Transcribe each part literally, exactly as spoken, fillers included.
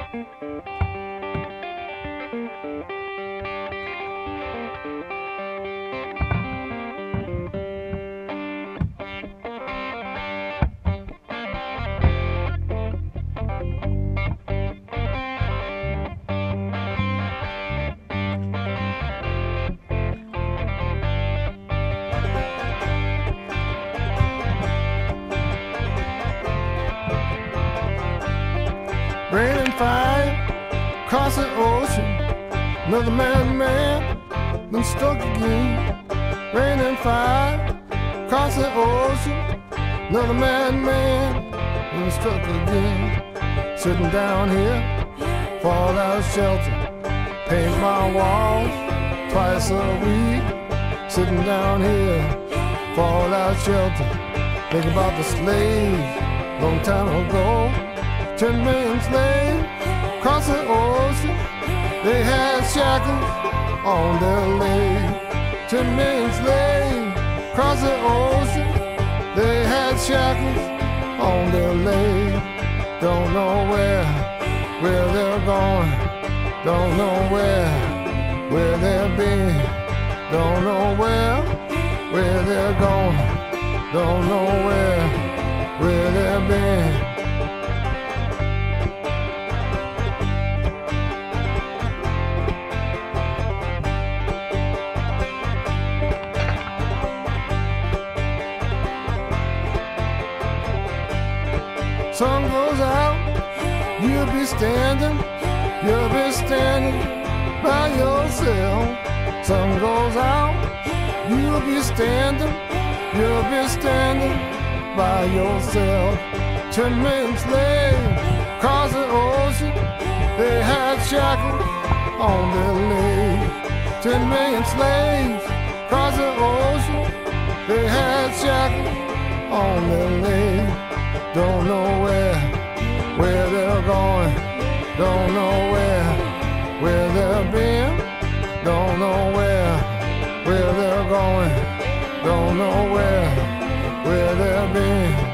Rain and fire, across the ocean, another man, man, been stuck again. Rain and fire, across the ocean, another man, man, been stuck again. Sitting down here, fall out of shelter, paint my walls twice a week. Sitting down here, fall out of shelter, think about the slaves, long time ago. Ten million slaves across the ocean, they had shackles on their legs. Ten million slaves across the ocean, they had shackles on their legs. Don't know where, where they're going. Don't know where, where they've been. Don't know where, where they're going. Don't know where, where they've been. Sun goes out, you'll be standing, you'll be standing by yourself. Sun goes out, you'll be standing, you'll be standing by yourself. Ten million slaves across the ocean, they had shackles on their legs. Ten million slaves across the ocean, they had shackles on their legs. Don't know where, where they're going. Don't know where, where they've been. Don't know where, where they're going. Don't know where, where they've been.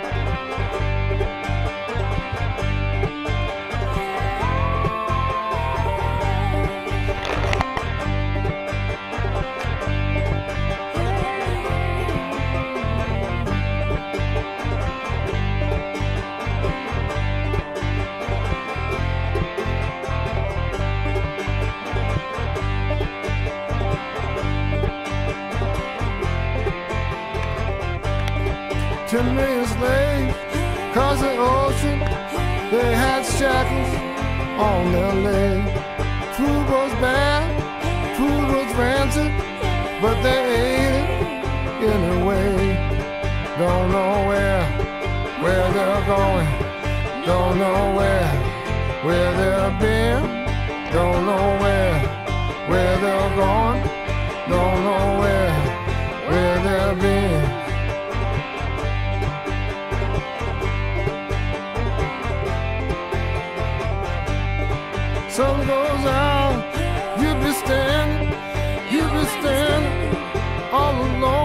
Ten million slaves across the ocean, they had shackles on their legs. Food was bad, food was rancid, but they ate it anyway. Don't know where, where they're going. Don't know where, where they've been. Don't know where, where they're going. Don't know where, where they've been. Sun goes out, you'll be standing, you'll be standing all alone.